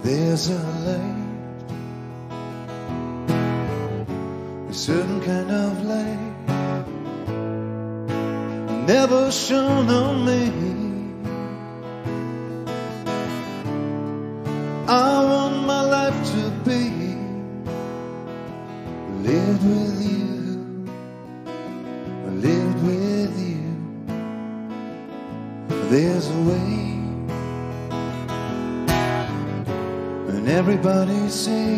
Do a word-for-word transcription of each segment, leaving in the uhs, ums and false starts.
There's a light, a certain kind of light, never shone on me. I want my life to be lived with you, lived with you. There's a way, and everybody say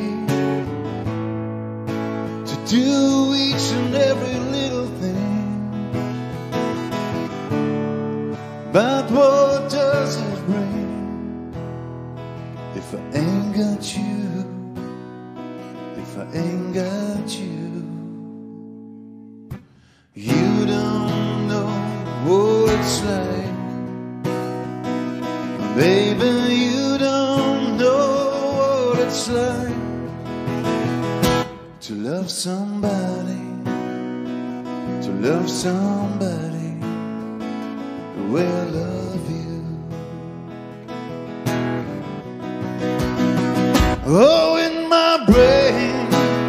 to do each and every little thing, but what does it bring if I ain't got you, if I ain't got you? You don't know what it's like, baby, you don't know what it's like to love somebody, to love somebody the way I love you. Oh, in my brain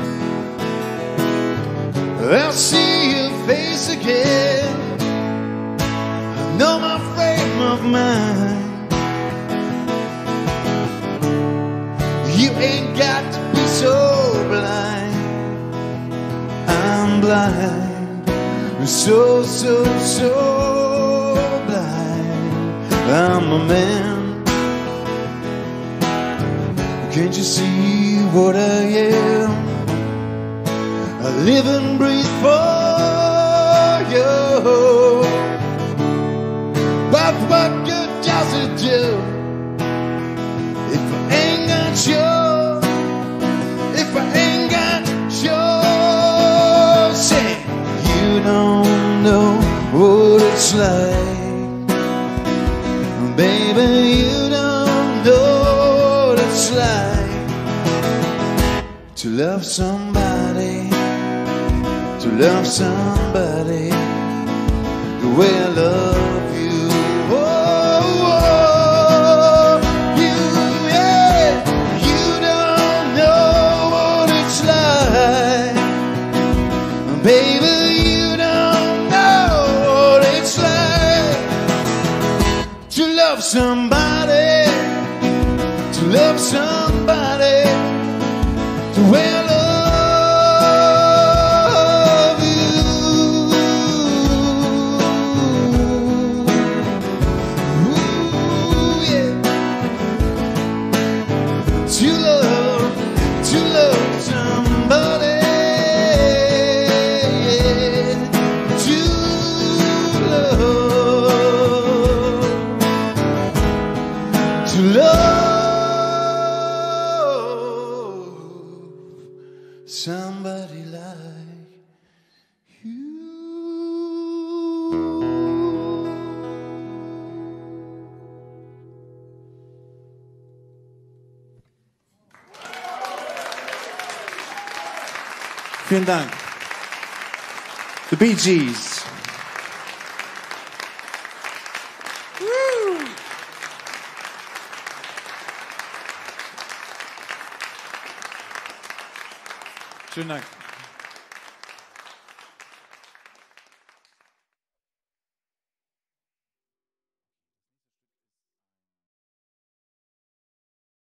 I'll see your face again. I know my frame of mind. You ain't got to be so blind. I'm blind, so, so, so blind. I'm a man. Can't you see what I am? I live and breathe for you. But what good does it do if I ain't got you? If I ain't got you? Say, you don't know what it's like, baby, you don't know what it's like to love somebody, to love somebody the way I love you. Oh, oh, you, yeah, you don't know what it's like, baby, you don't know what it's like to love somebody, to love somebody the way I love. Somebody like you. Vielen Dank. The Bee Gees. Woo. Schönen Dank.